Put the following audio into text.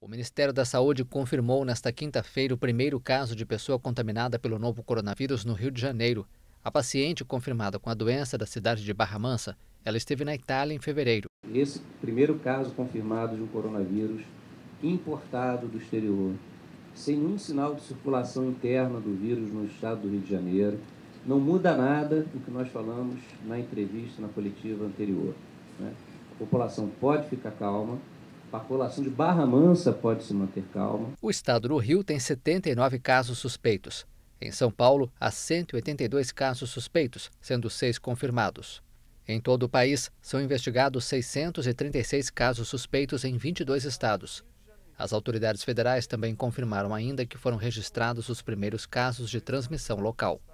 O Ministério da Saúde confirmou nesta quinta-feira o primeiro caso de pessoa contaminada pelo novo coronavírus no Rio de Janeiro. A paciente confirmada com a doença da cidade de Barra Mansa, ela esteve na Itália em fevereiro. Esse primeiro caso confirmado de um coronavírus importado do exterior, sem nenhum sinal de circulação interna do vírus no estado do Rio de Janeiro, não muda nada do que nós falamos na entrevista, na coletiva anterior, né? A população pode ficar calma. A população de Barra Mansa pode se manter calma. O estado do Rio tem 79 casos suspeitos. Em São Paulo, há 182 casos suspeitos, sendo 6 confirmados. Em todo o país, são investigados 636 casos suspeitos em 22 estados. As autoridades federais também confirmaram ainda que foram registrados os primeiros casos de transmissão local.